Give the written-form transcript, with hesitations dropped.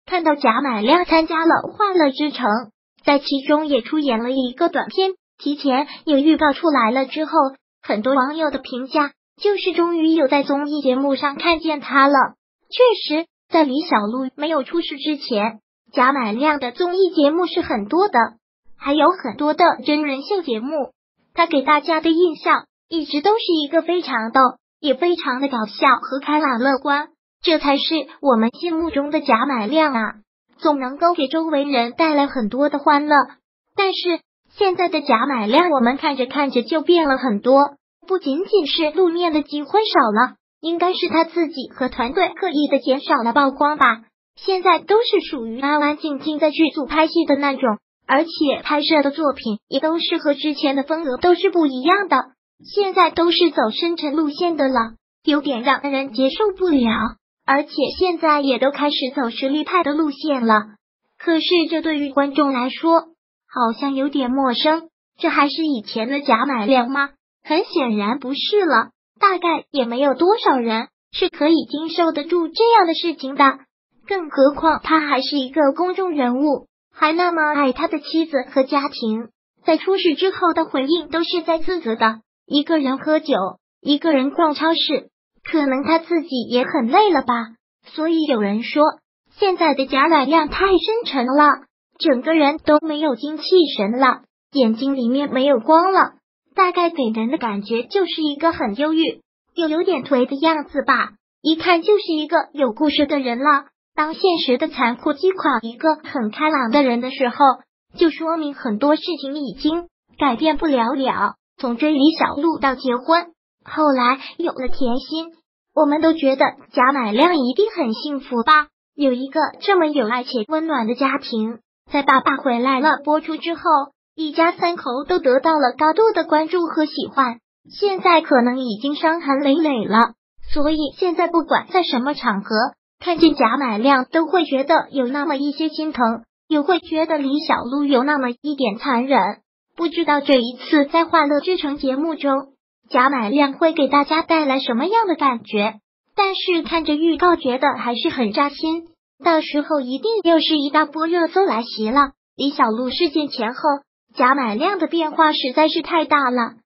看到贾乃亮参加了《欢乐之城》，在其中也出演了一个短片，提前有预告出来了之后，很多网友的评价就是终于有在综艺节目上看见他了。确实，在李小璐没有出事之前，贾乃亮的综艺节目是很多的，还有很多的真人秀节目，他给大家的印象一直都是一个非常逗，也非常的搞笑和开朗乐观，这才是我们心目中的贾乃亮啊，总能够给周围人带来很多的欢乐。但是现在的贾乃亮，我们看着看着就变了很多，不仅仅是露面的机会少了，应该是他自己和团队刻意的减少了曝光吧。现在都是属于安安静静在剧组拍戏的那种，而且拍摄的作品也都是和之前的风格都是不一样的，现在都是走深沉路线的了，有点让人接受不了。而且现在也都开始走实力派的路线了，可是这对于观众来说好像有点陌生，这还是以前的贾乃亮吗？很显然不是了，大概也没有多少人是可以经受得住这样的事情的，更何况他还是一个公众人物，还那么爱他的妻子和家庭，在出事之后的回应都是在自责的，一个人喝酒，一个人逛超市，可能他自己也很累了吧。所以有人说现在的贾乃亮太深沉了，整个人都没有精气神了，眼睛里面没有光了，大概给人的感觉就是一个很忧郁又有点颓的样子吧，一看就是一个有故事的人了。当现实的残酷击垮一个很开朗的人的时候，就说明很多事情已经改变不了。从追李小璐到结婚，后来有了甜心，我们都觉得贾乃亮一定很幸福吧，有一个这么有爱且温暖的家庭。在《爸爸回来了》播出之后，一家三口都得到了高度的关注和喜欢，现在可能已经伤痕累累了，所以现在不管在什么场合看见贾乃亮都会觉得有那么一些心疼，也会觉得李小璐有那么一点残忍。不知道这一次在《欢乐之城》节目中，贾乃亮会给大家带来什么样的感觉，但是看着预告觉得还是很扎心，到时候一定又是一大波热搜来袭了。李小璐事件前后，贾乃亮的变化实在是太大了，